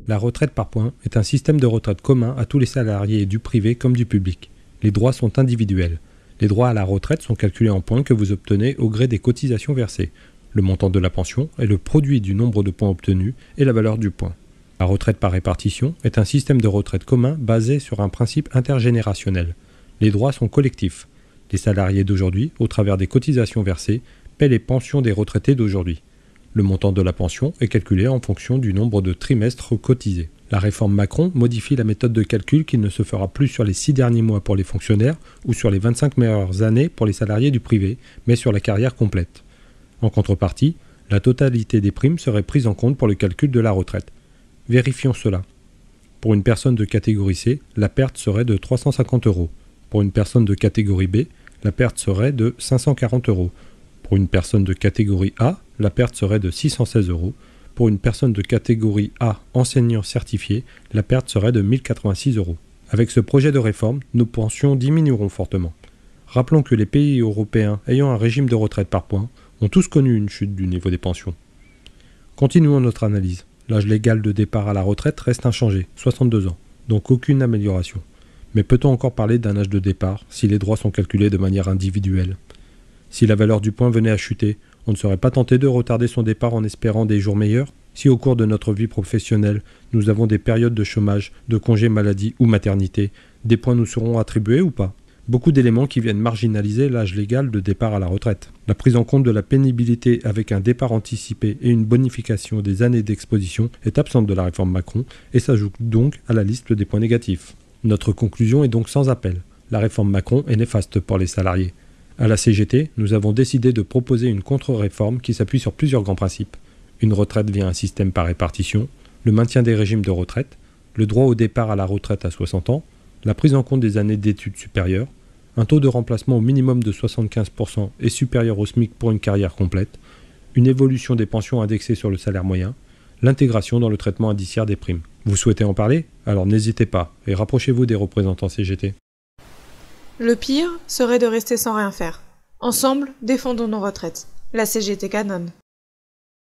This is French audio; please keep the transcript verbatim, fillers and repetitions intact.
La retraite par points est un système de retraite commun à tous les salariés du privé comme du public. Les droits sont individuels. Les droits à la retraite sont calculés en points que vous obtenez au gré des cotisations versées. Le montant de la pension est le produit du nombre de points obtenus et la valeur du point. La retraite par répartition est un système de retraite commun basé sur un principe intergénérationnel. Les droits sont collectifs. Les salariés d'aujourd'hui, au travers des cotisations versées, paient les pensions des retraités d'aujourd'hui. Le montant de la pension est calculé en fonction du nombre de trimestres cotisés. La réforme Macron modifie la méthode de calcul qui ne se fera plus sur les six derniers mois pour les fonctionnaires ou sur les vingt-cinq meilleures années pour les salariés du privé, mais sur la carrière complète. En contrepartie, la totalité des primes serait prise en compte pour le calcul de la retraite. Vérifions cela. Pour une personne de catégorie C, la perte serait de trois cent cinquante euros. Pour une personne de catégorie B, la perte serait de cinq cent quarante euros. Pour une personne de catégorie A, la perte serait de six cent seize euros. Pour une personne de catégorie A enseignant certifié, la perte serait de mille quatre-vingt-six euros. Avec ce projet de réforme, nos pensions diminueront fortement. Rappelons que les pays européens ayant un régime de retraite par points ont tous connu une chute du niveau des pensions. Continuons notre analyse. L'âge légal de départ à la retraite reste inchangé, soixante-deux ans, donc aucune amélioration. Mais peut-on encore parler d'un âge de départ si les droits sont calculés de manière individuelle ? Si la valeur du point venait à chuter, on ne serait pas tenté de retarder son départ en espérant des jours meilleurs ? Si au cours de notre vie professionnelle, nous avons des périodes de chômage, de congé maladie ou maternité, des points nous seront attribués ou pas ? Beaucoup d'éléments qui viennent marginaliser l'âge légal de départ à la retraite. La prise en compte de la pénibilité avec un départ anticipé et une bonification des années d'exposition est absente de la réforme Macron et s'ajoute donc à la liste des points négatifs. Notre conclusion est donc sans appel. La réforme Macron est néfaste pour les salariés. À la C G T, nous avons décidé de proposer une contre-réforme qui s'appuie sur plusieurs grands principes. Une retraite via un système par répartition, le maintien des régimes de retraite, le droit au départ à la retraite à soixante ans, la prise en compte des années d'études supérieures, un taux de remplacement au minimum de soixante-quinze pour cent et supérieur au SMIC pour une carrière complète, une évolution des pensions indexées sur le salaire moyen, l'intégration dans le traitement indiciaire des primes. Vous souhaitez en parler ? Alors n'hésitez pas et rapprochez-vous des représentants C G T. Le pire serait de rester sans rien faire. Ensemble, défendons nos retraites. La C G T canonne.